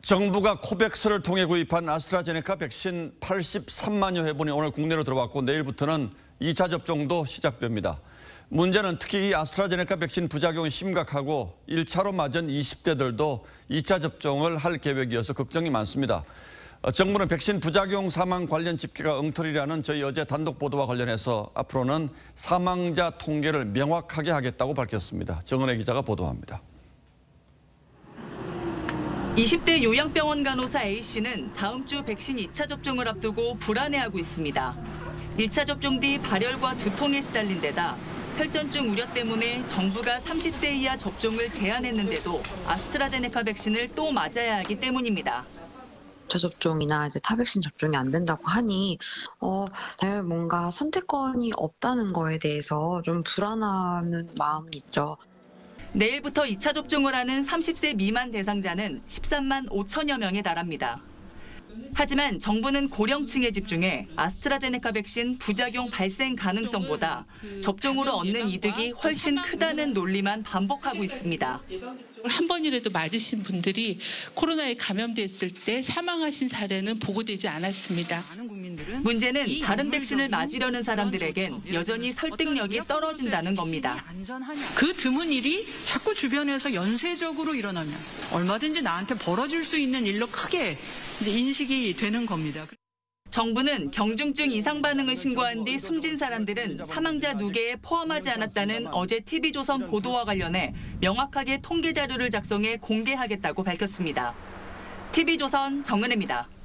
정부가 코백스를 통해 구입한 아스트라제네카 백신 83만여 회분이 오늘 국내로 들어왔고 내일부터는 2차 접종도 시작됩니다. 문제는 특히 이 아스트라제네카 백신 부작용이 심각하고 1차로 맞은 20대들도 2차 접종을 할 계획이어서 걱정이 많습니다. 정부는 백신 부작용 사망 관련 집계가 엉터리라는 저희 어제 단독 보도와 관련해서 앞으로는 사망자 통계를 명확하게 하겠다고 밝혔습니다. 정은혜 기자가 보도합니다. 20대 요양병원 간호사 A씨는 다음 주 백신 2차 접종을 앞두고 불안해하고 있습니다. 1차 접종 뒤 발열과 두통에 시달린 데다 혈전증 우려 때문에 정부가 30세 이하 접종을 제한했는데도 아스트라제네카 백신을 또 맞아야 하기 때문입니다. 2차 접종이나 이제 타백신 접종이 안 된다고 하니 뭔가 선택권이 없다는 거에 대해서 좀 불안한 마음이 있죠. 내일부터 2차 접종을 하는 30세 미만 대상자는 13만 5천여 명에 달합니다. 하지만 정부는 고령층에 집중해 아스트라제네카 백신 부작용 발생 가능성보다 접종으로 얻는 이득이 훨씬 크다는 논리만 반복하고 있습니다. 한 번이라도 맞으신 분들이 코로나에 감염됐을 때 사망하신 사례는 보고되지 않았습니다. 문제는 다른 백신을 맞으려는 사람들에겐 여전히 설득력이 떨어진다는 겁니다. 그 드문 일이 자꾸 주변에서 연쇄적으로 일어나면 얼마든지 나한테 벌어질 수 있는 일로 크게 이제 인식이 되는 겁니다. 정부는 경중증 이상 반응을 신고한 뒤 숨진 사람들은 사망자 누계에 포함하지 않았다는 어제 TV조선 보도와 관련해 명확하게 통계 자료를 작성해 공개하겠다고 밝혔습니다. TV조선 정은혜입니다.